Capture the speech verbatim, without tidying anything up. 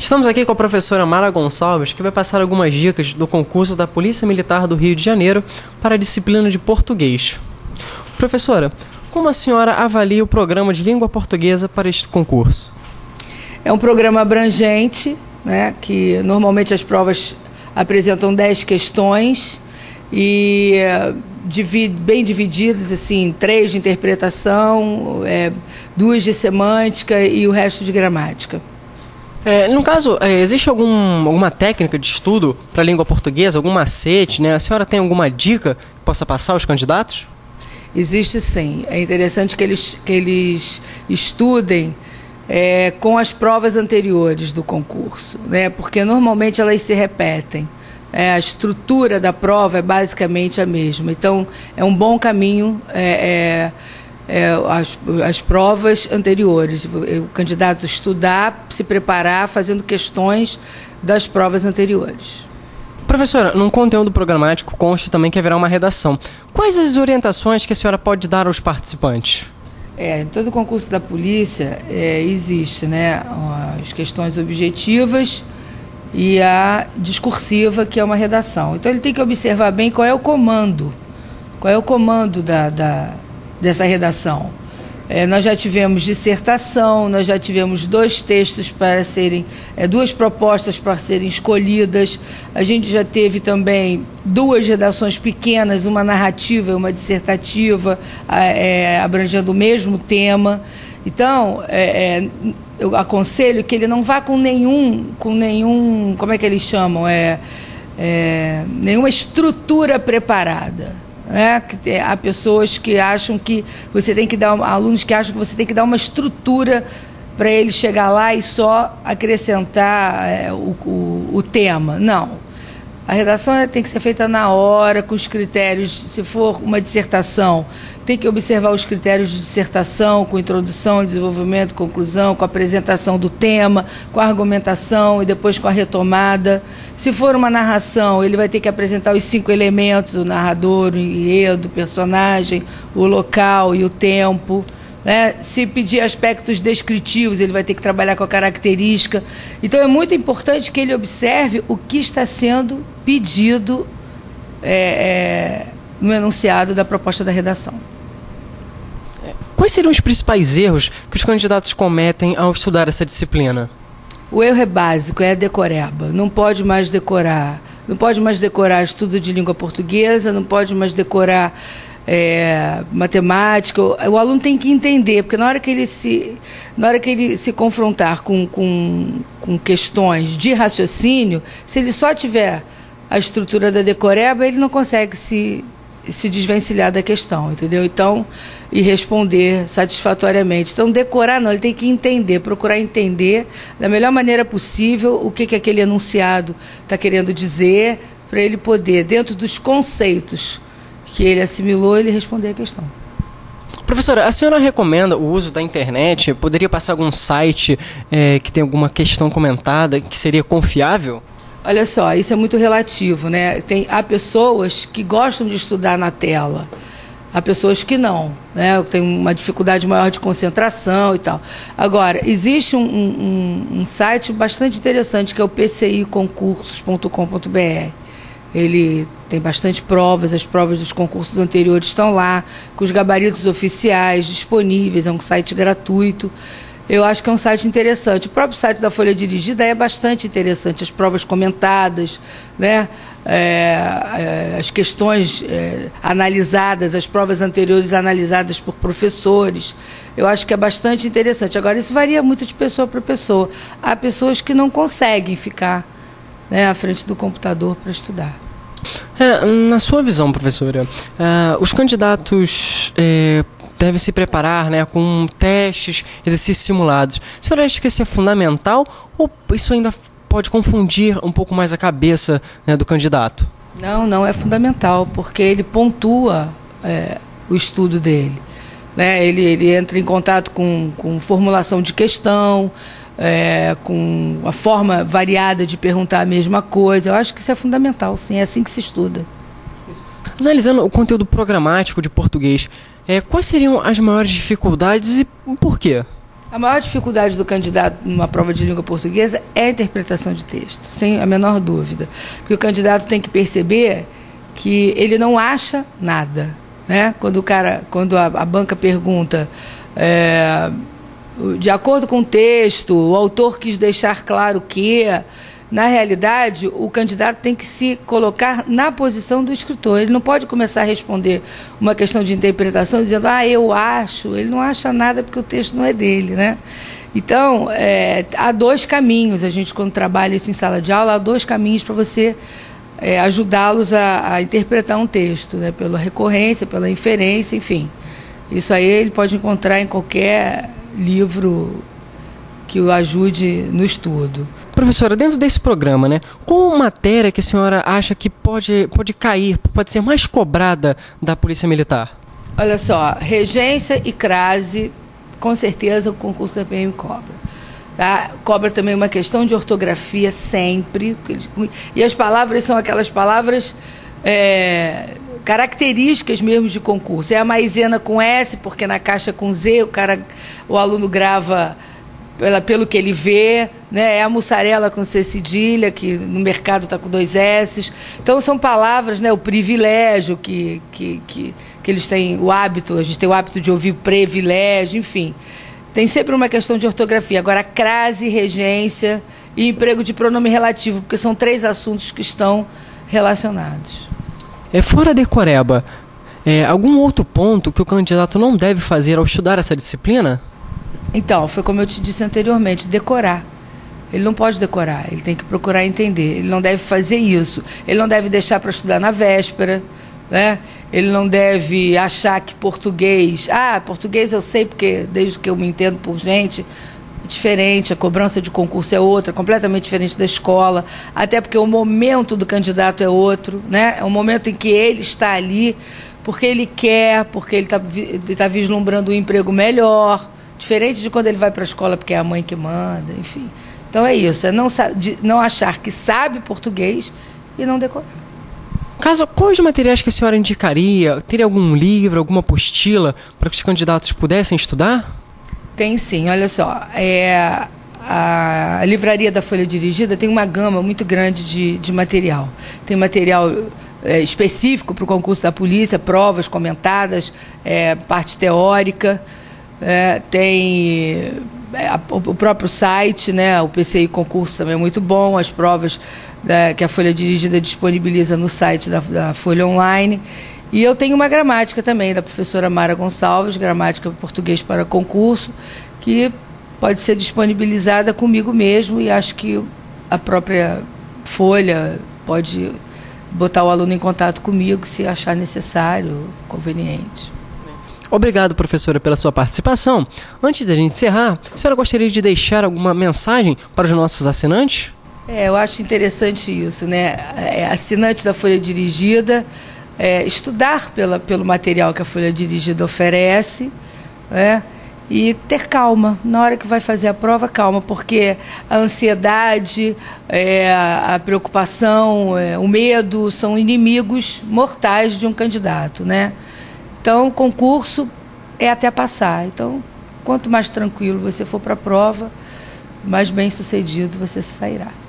Estamos aqui com a professora Mara Gonçalves, que vai passar algumas dicas do concurso da Polícia Militar do Rio de Janeiro para a disciplina de português. Professora, como a senhora avalia o programa de língua portuguesa para este concurso? É um programa abrangente, né, que normalmente as provas apresentam dez questões e divide, bem divididas, assim, três de interpretação, é, duas de semântica e o resto de gramática. É, no caso, é, existe algum, alguma técnica de estudo para a língua portuguesa, algum macete, né? A senhora tem alguma dica que possa passar aos candidatos? Existe sim. É interessante que eles, que eles estudem é, com as provas anteriores do concurso, né? Porque normalmente elas se repetem. É, a estrutura da prova é basicamente a mesma. Então, é um bom caminho é, é, é, as, as provas anteriores. O candidato estudar, se preparar, fazendo questões das provas anteriores. Professora, num conteúdo programático consta também que haverá uma redação. Quais as orientações que a senhora pode dar aos participantes? É, em todo concurso da polícia é, existe, né, as questões objetivas e a discursiva, que é uma redação. Então ele tem que observar bem qual é o comando, qual é o comando da, da, dessa redação. É, nós já tivemos dissertação, nós já tivemos dois textos para serem, é, duas propostas para serem escolhidas, a gente já teve também duas redações pequenas, uma narrativa e uma dissertativa, é, abrangendo o mesmo tema. Então, é, é, eu aconselho que ele não vá com nenhum, com nenhum, como é que eles chamam, é, é, nenhuma estrutura preparada. Né? Que há pessoas que acham que você tem que dar, alunos que acham que você tem que dar uma estrutura para ele chegar lá e só acrescentar é, o, o, o tema. Não. A redação tem que ser feita na hora, com os critérios. Se for uma dissertação, tem que observar os critérios de dissertação, com introdução, desenvolvimento, conclusão, com a apresentação do tema, com a argumentação e depois com a retomada. Se for uma narração, ele vai ter que apresentar os cinco elementos: o narrador, o enredo, o personagem, o local e o tempo. Né? Se pedir aspectos descritivos, ele vai ter que trabalhar com a característica. Então é muito importante que ele observe o que está sendo pedido é, é, no enunciado da proposta da redação. Quais seriam os principais erros que os candidatos cometem ao estudar essa disciplina? O erro é básico, é a decoreba. Não pode mais decorar. Não pode mais decorar estudo de língua portuguesa, não pode mais decorar É, matemática. O aluno tem que entender, porque na hora que ele se, na hora que ele se confrontar com, com, com questões de raciocínio, se ele só tiver a estrutura da decoreba, ele não consegue se, se desvencilhar da questão, entendeu? Então, e responder satisfatoriamente. Então, decorar não, ele tem que entender, procurar entender da melhor maneira possível o que, que aquele enunciado está querendo dizer, para ele poder, dentro dos conceitos que ele assimilou, ele responder a questão. Professora, a senhora recomenda o uso da internet? Poderia passar algum site é, que tem alguma questão comentada que seria confiável? Olha só, isso é muito relativo, né? Tem, há pessoas que gostam de estudar na tela, há pessoas que não, né? Tem uma dificuldade maior de concentração e tal. Agora, existe um, um, um site bastante interessante, que é o p c i concursos ponto com ponto b r. Ele tem bastante provas, as provas dos concursos anteriores estão lá, com os gabaritos oficiais disponíveis, é um site gratuito. Eu acho que é um site interessante. O próprio site da Folha Dirigida é bastante interessante, as provas comentadas, né? É, é, as questões é, analisadas, as provas anteriores analisadas por professores. Eu acho que é bastante interessante. Agora, isso varia muito de pessoa para pessoa. Há pessoas que não conseguem ficar, né, à frente do computador para estudar. É, na sua visão, professora, uh, os candidatos é, devem se preparar, né, com testes, exercícios simulados. A senhora acha que isso é fundamental ou isso ainda pode confundir um pouco mais a cabeça, né, do candidato? Não, não, é fundamental, porque ele pontua é, o estudo dele. Né? Ele, ele entra em contato com, com formulação de questão, É, com a forma variada de perguntar a mesma coisa. Eu acho que isso é fundamental, sim, é assim que se estuda. Analisando o conteúdo programático de português, é, quais seriam as maiores dificuldades e por quê? A maior dificuldade do candidato numa prova de língua portuguesa é a interpretação de texto, sem a menor dúvida. Porque o candidato tem que perceber que ele não acha nada, né? Quando o cara, quando a, a banca pergunta, é, de acordo com o texto, o autor quis deixar claro que, na realidade, o candidato tem que se colocar na posição do escritor. Ele não pode começar a responder uma questão de interpretação dizendo, ah, eu acho. Ele não acha nada porque o texto não é dele, né? Então, é, há dois caminhos. A gente, quando trabalha isso em sala de aula, há dois caminhos para você é, ajudá-los a, a interpretar um texto, né? Pela recorrência, pela inferência, enfim. Isso aí ele pode encontrar em qualquer livro que o ajude no estudo. Professora, dentro desse programa, né, qual matéria que a senhora acha que pode, pode cair, pode ser mais cobrada da Polícia Militar? Olha só, regência e crase, com certeza o concurso da P M cobra. Tá? Cobra também uma questão de ortografia sempre, e as palavras são aquelas palavras é, características mesmo de concurso. É a maisena com S, porque na caixa com Z o, cara, o aluno grava Pela, pelo que ele vê, né? É a mussarela com C cedilha, que no mercado está com dois S. Então são palavras, né? O privilégio, que, que, que, que eles têm o hábito, a gente tem o hábito de ouvir privilégio, enfim. Tem sempre uma questão de ortografia. Agora, crase, regência e emprego de pronome relativo, porque são três assuntos que estão relacionados. É, fora decoreba, é, algum outro ponto que o candidato não deve fazer ao estudar essa disciplina? Então, foi como eu te disse anteriormente, decorar. Ele não pode decorar, ele tem que procurar entender. Ele não deve fazer isso. Ele não deve deixar para estudar na véspera, né? Ele não deve achar que português... Ah, português eu sei porque desde que eu me entendo por gente, é diferente, a cobrança de concurso é outra, completamente diferente da escola, até porque o momento do candidato é outro, né? É o momento em que ele está ali porque ele quer, porque ele está ele tá vislumbrando um emprego melhor, diferente de quando ele vai para a escola porque é a mãe que manda, enfim. Então é isso, é não, de, não achar que sabe português e não decorar. Caso, quais materiais que a senhora indicaria? Teria algum livro, alguma apostila para que os candidatos pudessem estudar? Tem sim, olha só. É, a livraria da Folha Dirigida tem uma gama muito grande de, de material. Tem material é, específico para o concurso da polícia, provas comentadas, é, parte teórica. É, tem é, a, o próprio site, né, o P C I Concurso também é muito bom, as provas da, que a Folha Dirigida disponibiliza no site da, da Folha Online. E eu tenho uma gramática também da professora Mara Gonçalves, gramática português para concurso, que pode ser disponibilizada comigo mesmo, e acho que a própria Folha pode botar o aluno em contato comigo se achar necessário, conveniente. Obrigado, professora, pela sua participação. Antes da gente encerrar, a senhora gostaria de deixar alguma mensagem para os nossos assinantes? É, eu acho interessante isso, né? É, assinante da Folha Dirigida, é, estudar pela, pelo material que a Folha Dirigida oferece, né? E ter calma. Na hora que vai fazer a prova, calma, porque a ansiedade, é, a preocupação, é, o medo são inimigos mortais de um candidato, né? Então, concurso é até passar. Então, quanto mais tranquilo você for para a prova, mais bem sucedido você sairá.